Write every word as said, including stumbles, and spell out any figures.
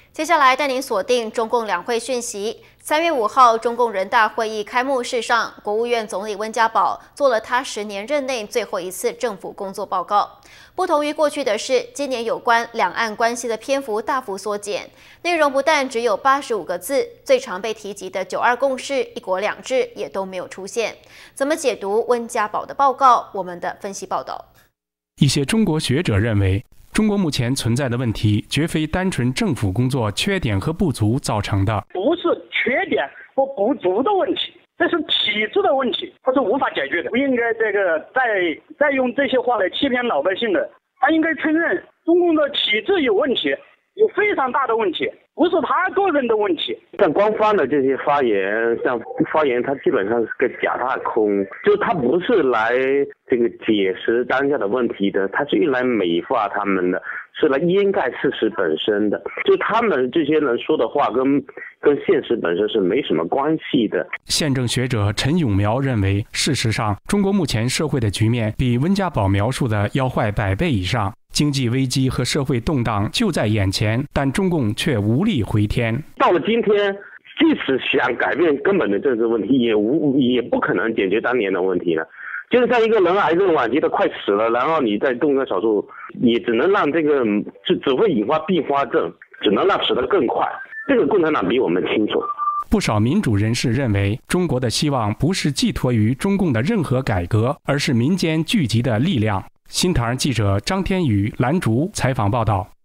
接下来带您锁定中共两会讯息。三月五号，中共人大会议开幕式上，国务院总理温家宝做了他十年任内最后一次政府工作报告。不同于过去的是，今年有关两岸关系的篇幅大幅缩减，内容不但只有八十五个字，最常被提及的“九二共识”、“一国两制”也都没有出现。怎么解读温家宝的报告？我们的分析报道。 一些中国学者认为，中国目前存在的问题绝非单纯政府工作缺点和不足造成的， 不是缺点或不足的问题，这是体制的问题，它是无法解决的。不应该这个再再用这些话来欺骗老百姓的，他应该承认中共的体制有问题，有非常大的问题，不是他个人的问题。 像官方的这些发言，像发言，它基本上是个假大空，就它不是来这个解释当下的问题的，它是用来美化他们的，是来掩盖事实本身的。就他们这些人说的话跟跟现实本身是没什么关系的。 宪政学者陈永苗认为，事实上，中国目前社会的局面比温家宝描述的要坏百倍以上。经济危机和社会动荡就在眼前，但中共却无力回天。 到了今天，即使想改变根本的政治问题，也无也不可能解决当年的问题了。就是像一个人癌症晚期的快死了，然后你再动个手术，也只能让这个只只会引发并发症，只能让死得更快。这个共产党比我们清楚。 不少民主人士认为，中国的希望不是寄托于中共的任何改革，而是民间聚集的力量。新唐人记者张天宇、兰竹采访报道。